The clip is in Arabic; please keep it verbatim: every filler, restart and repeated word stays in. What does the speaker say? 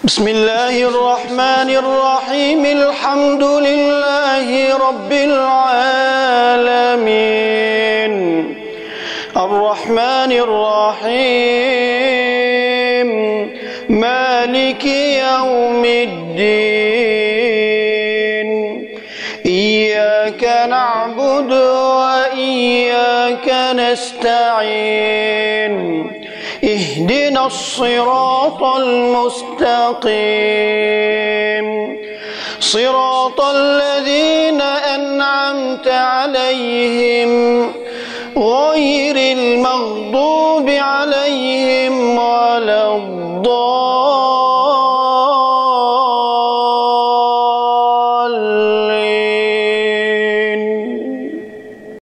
بسم الله الرحمن الرحيم. الحمد لله رب العالمين، الرحمن الرحيم، مالك يوم الدين. إياك نعبد وإياك نستعين، اهدنا الصراط المستقيم، صراط الذين أنعمت عليهم غير المغضوب عليهم